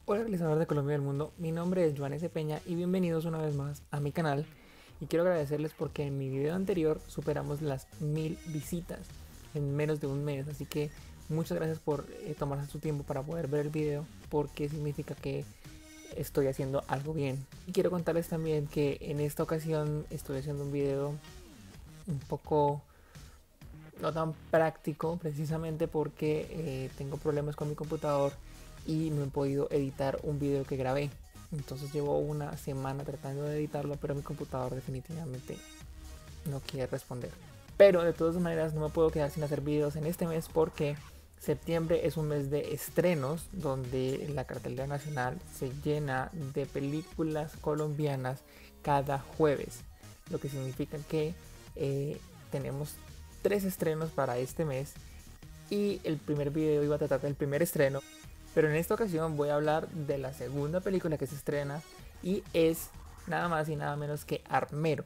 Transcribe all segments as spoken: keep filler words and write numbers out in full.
Hola realizador de Colombia y del Mundo, mi nombre es Joan S. Peña y bienvenidos una vez más a mi canal. Y quiero agradecerles porque en mi video anterior superamos las mil visitas en menos de un mes, así que muchas gracias por eh, tomarse su tiempo para poder ver el video, porque significa que estoy haciendo algo bien. Y quiero contarles también que en esta ocasión estoy haciendo un video un poco no tan práctico, precisamente porque eh, tengo problemas con mi computador y no he podido editar un video que grabé. Entonces llevo una semana tratando de editarlo, pero mi computador definitivamente no quiere responder. Pero de todas maneras no me puedo quedar sin hacer videos en este mes porque septiembre es un mes de estrenos donde la cartelera nacional se llena de películas colombianas cada jueves. Lo que significa que eh, tenemos tres estrenos para este mes y el primer video iba a tratar del primer estreno, pero en esta ocasión voy a hablar de la segunda película que se estrena y es nada más y nada menos que Armero.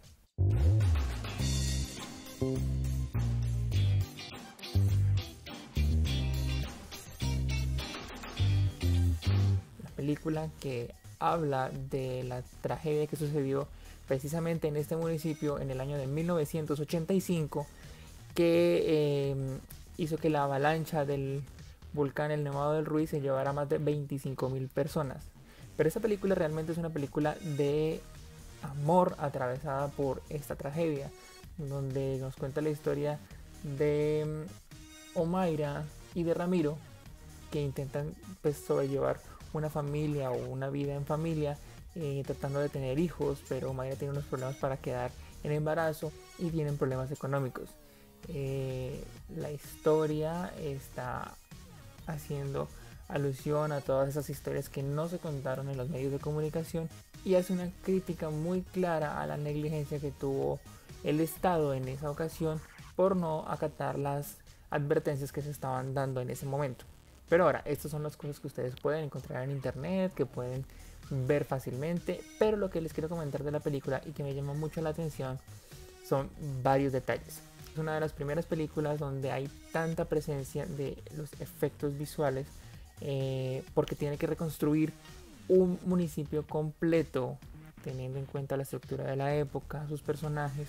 La película que habla de la tragedia que sucedió precisamente en este municipio en el año de mil novecientos ochenta y cinco, que eh, hizo que la avalancha del volcán El Nevado del Ruiz se llevara a más de veinticinco mil personas. Pero esta película realmente es una película de amor atravesada por esta tragedia, donde nos cuenta la historia de Omaira y de Ramiro, que intentan pues, sobrellevar una familia o una vida en familia, eh, tratando de tener hijos, pero Omaira tiene unos problemas para quedar en embarazo y tienen problemas económicos. Eh, la historia está haciendo alusión a todas esas historias que no se contaron en los medios de comunicación y hace una crítica muy clara a la negligencia que tuvo el Estado en esa ocasión por no acatar las advertencias que se estaban dando en ese momento. Pero ahora, estas son las cosas que ustedes pueden encontrar en internet, que pueden ver fácilmente, pero lo que les quiero comentar de la película y que me llama mucho la atención son varios detalles. Es una de las primeras películas donde hay tanta presencia de los efectos visuales, eh, porque tiene que reconstruir un municipio completo teniendo en cuenta la estructura de la época, sus personajes,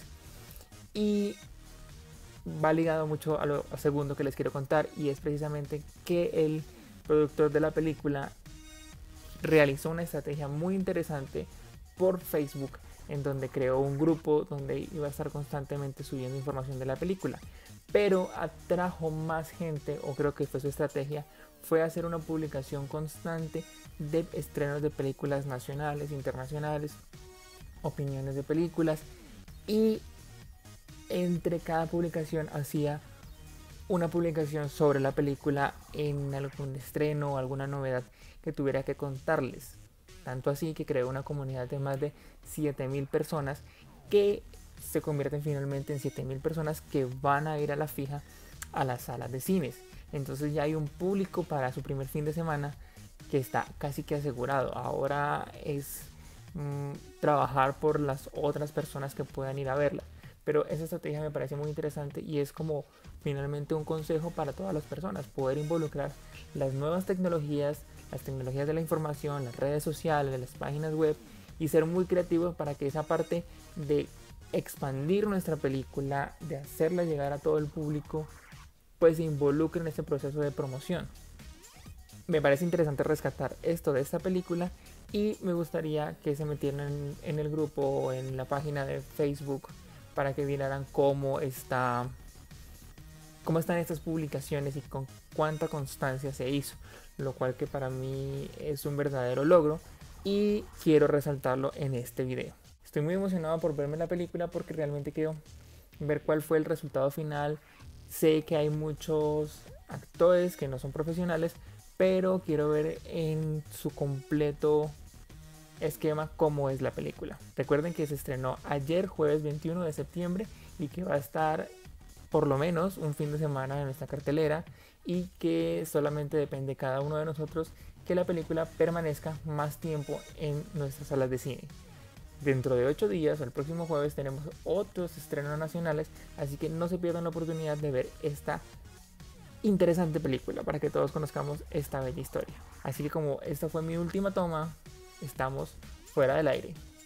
y va ligado mucho a lo segundo que les quiero contar, y es precisamente que el productor de la película realizó una estrategia muy interesante por Facebook, en donde creó un grupo donde iba a estar constantemente subiendo información de la película, pero atrajo más gente, o creo que fue su estrategia, fue hacer una publicación constante de estrenos de películas nacionales, internacionales, opiniones de películas, y entre cada publicación hacía una publicación sobre la película en algún estreno o alguna novedad que tuviera que contarles. Tanto así que creó una comunidad de más de siete mil personas que se convierten finalmente en siete mil personas que van a ir a la fija a las salas de cines. Entonces ya hay un público para su primer fin de semana que está casi que asegurado. Ahora es mmm, trabajar por las otras personas que puedan ir a verla. Pero esa estrategia me parece muy interesante y es como finalmente un consejo para todas las personas, poder involucrar las nuevas tecnologías, las tecnologías de la información, las redes sociales, las páginas web, y ser muy creativos para que esa parte de expandir nuestra película, de hacerla llegar a todo el público, pues se involucre en este proceso de promoción. Me parece interesante rescatar esto de esta película y me gustaría que se metieran en, en el grupo o en la página de Facebook para que vieran cómo está, cómo están estas publicaciones y con cuánta constancia se hizo, lo cual que para mí es un verdadero logro y quiero resaltarlo en este video. Estoy muy emocionado por verme la película porque realmente quiero ver cuál fue el resultado final. Sé que hay muchos actores que no son profesionales, pero quiero ver en su completo esquema cómo es la película. Recuerden que se estrenó ayer, jueves veintiuno de septiembre, y que va a estar por lo menos un fin de semana en nuestra cartelera, y que solamente depende de cada uno de nosotros que la película permanezca más tiempo en nuestras salas de cine. Dentro de ocho días, el próximo jueves, tenemos otros estrenos nacionales, así que no se pierdan la oportunidad de ver esta interesante película para que todos conozcamos esta bella historia. Así que como esta fue mi última toma, estamos fuera del aire.